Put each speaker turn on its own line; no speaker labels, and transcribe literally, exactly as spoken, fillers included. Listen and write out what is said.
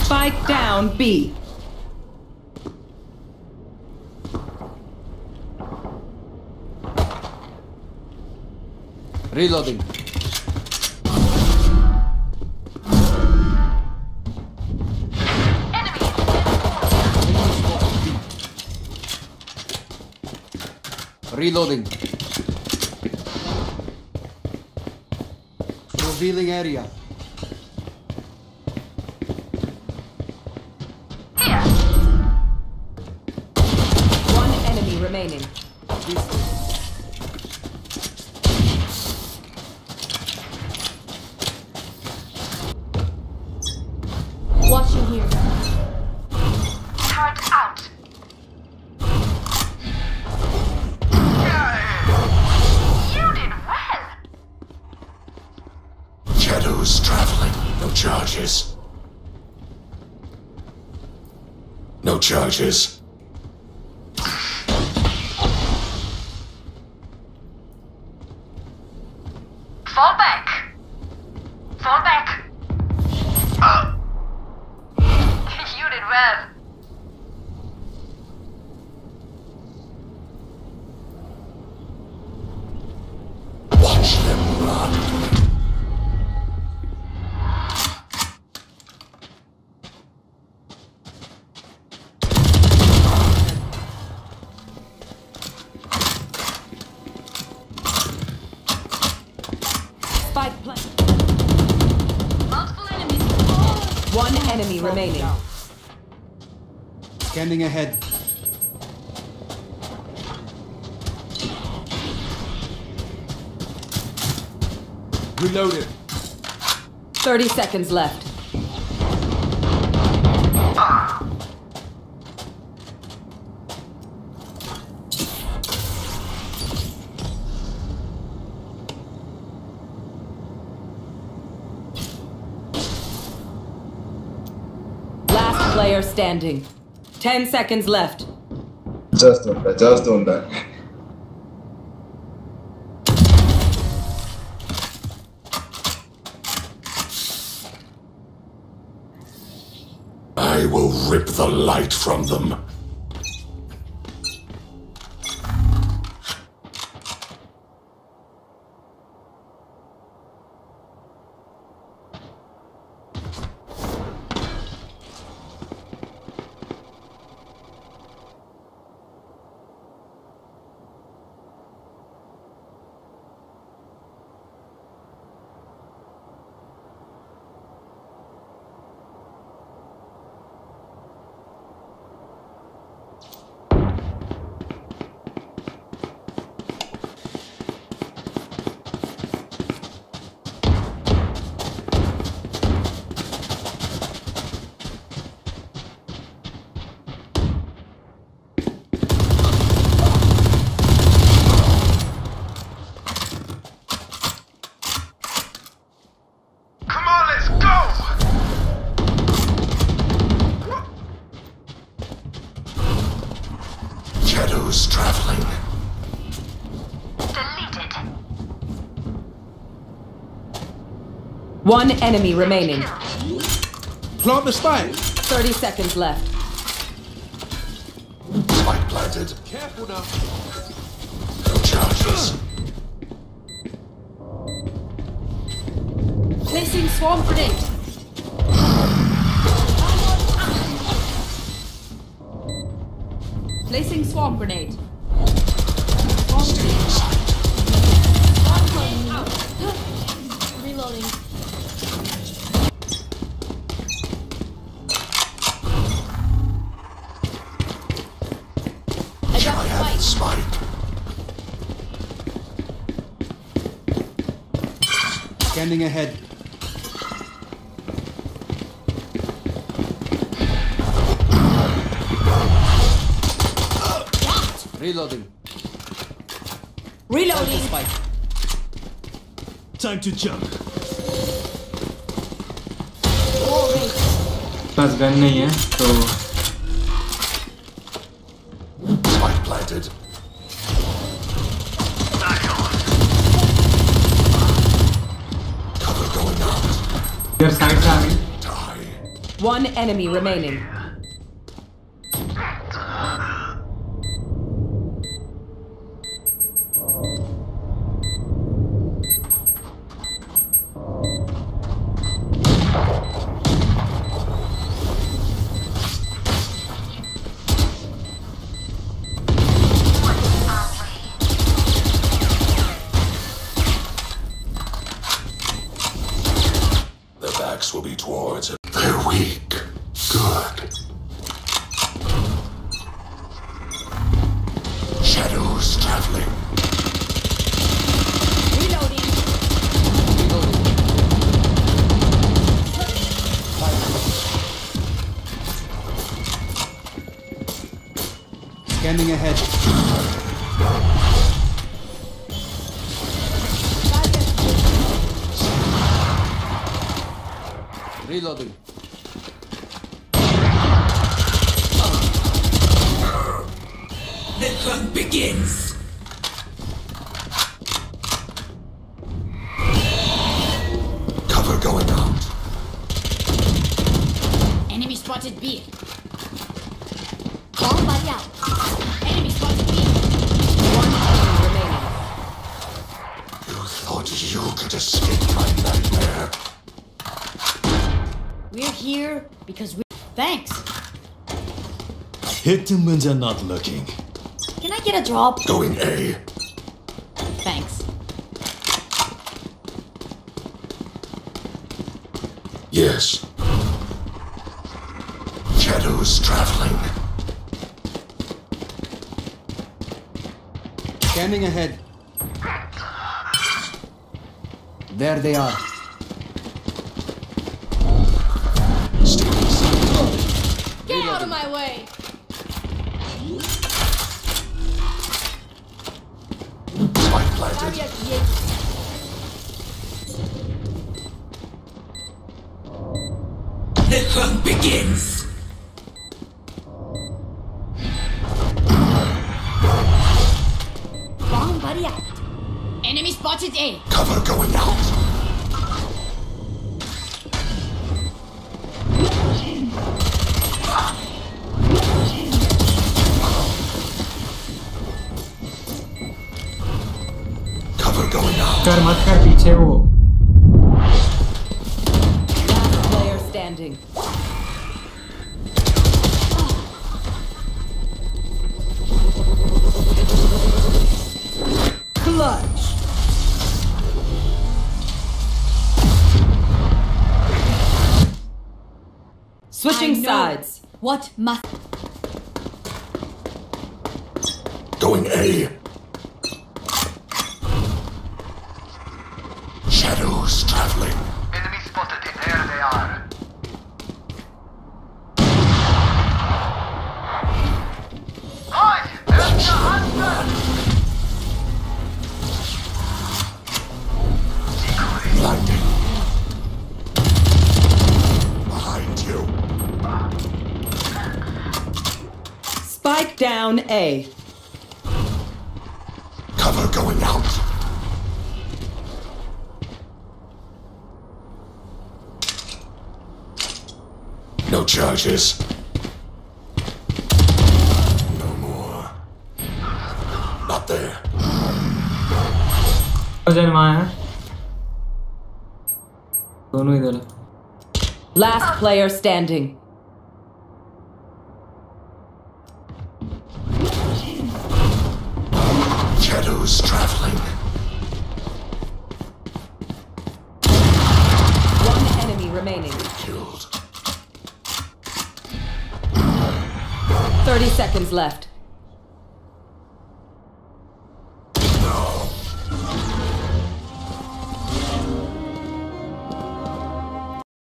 Spike down B.
Reloading. Reloading. Revealing area.
Here. One enemy remaining.
Watching here.
Turret out. You did well.
Shadows traveling. No charges. No charges.
Fall back. Fall back. Uh. You did well.
Watch them run.
Spike plant.
Multiple enemies.
One enemy remaining.
Scanning ahead. Reloaded.
thirty seconds left. Last player standing. ten seconds left.
Just doing that. Just doing that.
I will rip the light from them. Shadows traveling.
Deleted.
One enemy remaining.
Plant the spike.
thirty seconds left.
Spike planted.
Careful now.
No charges.
Placing swarm grenade. Placing swarm grenade. Swarm grenade. Out. Reloading. I
I
got
have the
the spike.
spike.
Scanning ahead. Reloading.
Reloading.
Spike.
Time to jump.
पास gun नहीं है तो
Spike planted. Cover going out.
इधर side से आ गई
Die.
One enemy remaining.
Will be towards it. They're weak. Good. Shadows traveling.
Reloading.
Scanning ahead. Reloading.
The hunt begins.
Cover going out.
Enemy spotted B. Bomb buddy out. Enemy spotted B.
One enemy remaining.
You thought you could escape my nightmare.
We're here because we. Thanks.
Hit them when they're not looking.
Can I get a drop?
Going A.
Thanks.
Yes. Shadows traveling.
Scanning ahead. There they are.
Get out of my way!
Spike planted.
The hunt begins.
Bomb buddy out. Enemy spotted A.
Cover going out.
कर मत कर पीछे वो
Last player standing. Clutch. Switching sides.
What must
Going A. Shadows traveling.
Enemy spotted. There they are. Hi! There's the hunter!
Blinding. Behind you.
Spike down A.
Cover going out. No charges. No more. Not there.
वजन वहाँ है दोनों इधर है
Last player standing.
Shadows traveling.
One enemy remaining.
Killed.
thirty seconds left.